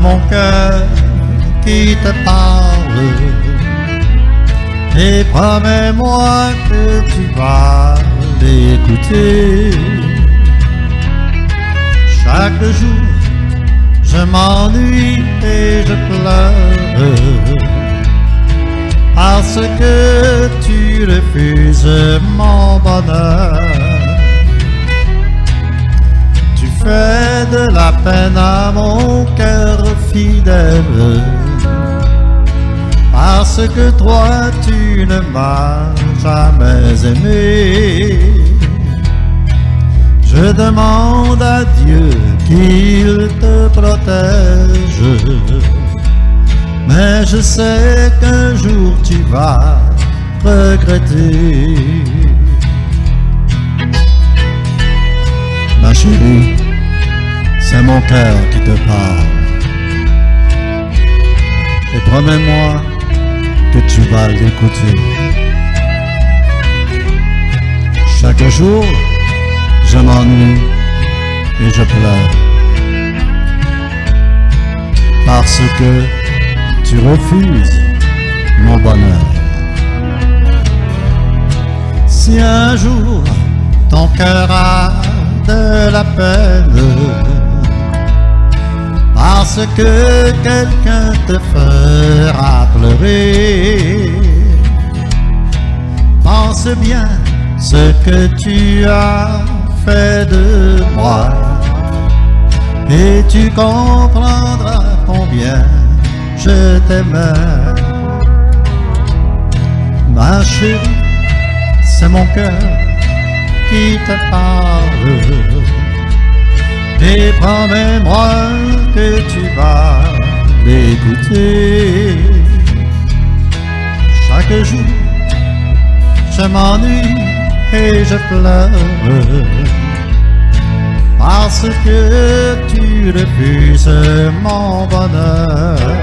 mon cœur qui te parle et promets-moi que tu vas l'écouter. Chaque jour je m'ennuie et je pleure parce que tu refuses mon bonheur. Tu fais de la peine à mon cœur fidèle parce que toi tu ne m'as jamais aimé. Je demande à Dieu qu'il te protège, mais je sais qu'un jour tu vas regretter. Ma chérie, c'est mon cœur qui te parle, et promets-moi que tu vas l'écouter. Chaque jour, je m'ennuie et je pleure parce que tu refuses mon bonheur. Si un jour ton cœur a de la peine parce que quelqu'un te fera pleurer, pense bien ce que tu as fait de moi et tu comprendras combien je t'aimais. Ma chérie, c'est mon cœur qui te parle et promets-moi que tu vas l'écouter. Chaque jour je m'ennuie et je pleure parce que tu refuses mon bonheur.